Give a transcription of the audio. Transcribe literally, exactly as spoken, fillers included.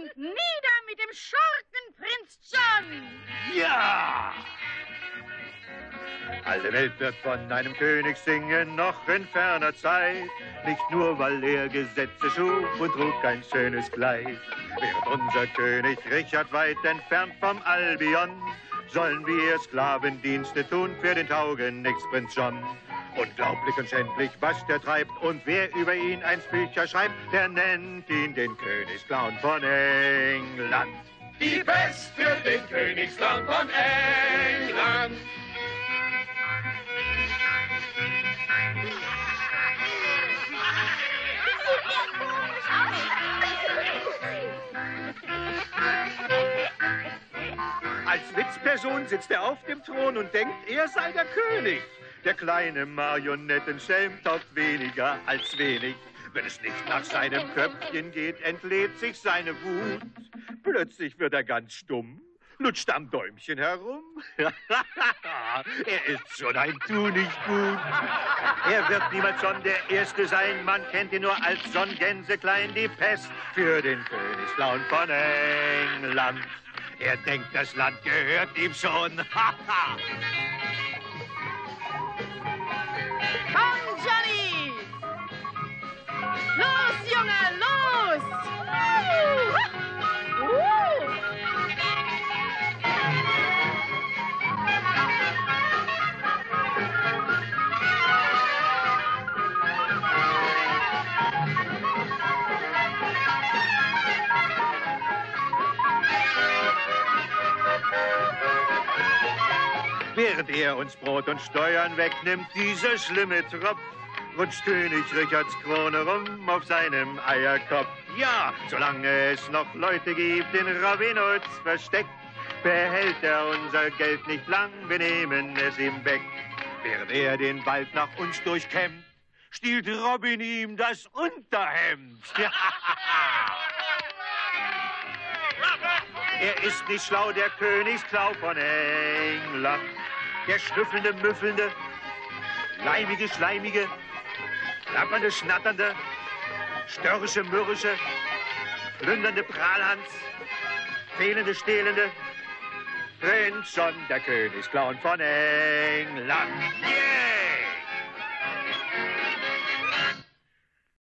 und nieder mit dem Schurkenprinz John! Ja! Alle Welt wird von einem König singen, noch in ferner Zeit. Nicht nur, weil er Gesetze schuf und trug ein schönes Kleid. Während unser König Richard weit entfernt vom Albion, sollen wir Sklavendienste tun für den Taugenichtsprinz John. Unglaublich und schändlich, was der treibt, und wer über ihn eins Bücher schreibt, der nennt ihn den Königsclown von England. Die Pest für den Königsclown von England. Als Witzperson sitzt er auf dem Thron und denkt, er sei der König. Der kleine Marionettenschelm taugt weniger als wenig. Wenn es nicht nach seinem Köpfchen geht, entlädt sich seine Wut. Plötzlich wird er ganz stumm, lutscht am Däumchen herum. Er ist schon ein Tu nicht gut. Er wird niemals schon der Erste sein, man kennt ihn nur als John Gänseklein, die Pest für den Königsclown von England. Er denkt, das Land gehört ihm schon. Komm, Johnny! Los, Junge, los! Uh! Uh! Während er uns Brot und Steuern wegnimmt, dieser schlimme Tropf, rutscht König Richards Krone rum auf seinem Eierkopf. Ja, solange es noch Leute gibt in Robin Hoods Versteck, behält er unser Geld nicht lang, wir nehmen es ihm weg. Während er den Wald nach uns durchkämmt, stiehlt Robin ihm das Unterhemd. Er ist nicht schlau, der Königsclown von England. Der schnüffelnde, müffelnde, leimige, schleimige, klappernde, schnatternde, störrische, mürrische, plündernde Prahlhans, fehlende, stehlende, Prinz John, der Königsclown von England. Yeah!